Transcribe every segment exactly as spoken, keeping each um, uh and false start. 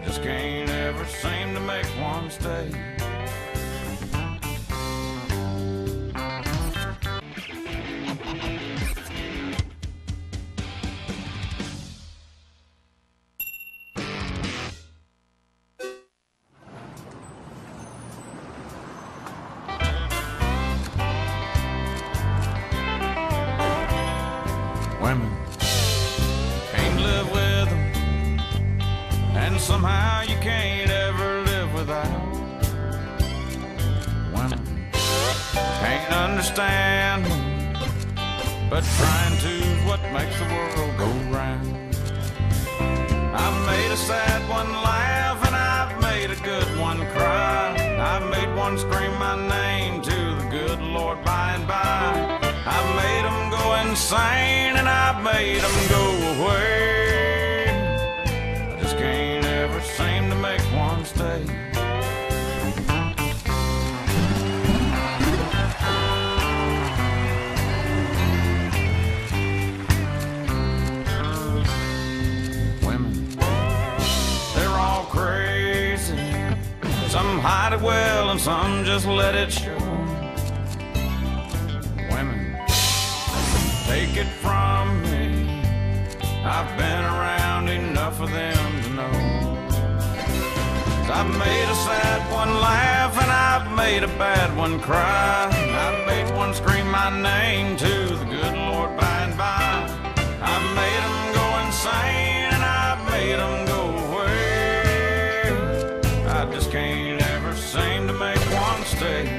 just can't ever seem to make one stay. Women can't live with them, and somehow you can't ever live without. Women can't understand them, but trying to's what makes the world go round. I've made a sad one laugh, and I've made a good one cry. I've made one scream my name to the good Lord by and by. I've made them go insane, and I've made them go away. I just can't ever seem to make one stay. Women, they're all crazy. Some hide it well, and some just let it show. Take it from me, I've been around enough of them to know. I've made a sad one laugh, and I've made a bad one cry. I've made one scream my name to the good Lord by and by. I've made them go insane, and I've made them go away. I just can't ever seem to make one stay.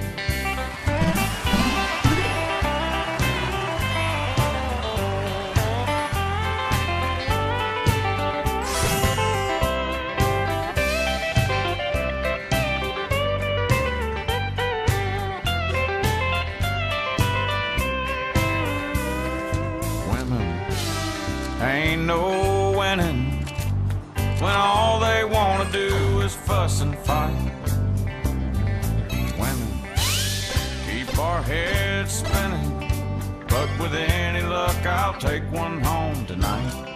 Ain't no winning when all they want to do is fuss and fight. Women keep our heads spinning, but with any luck I'll take one home tonight.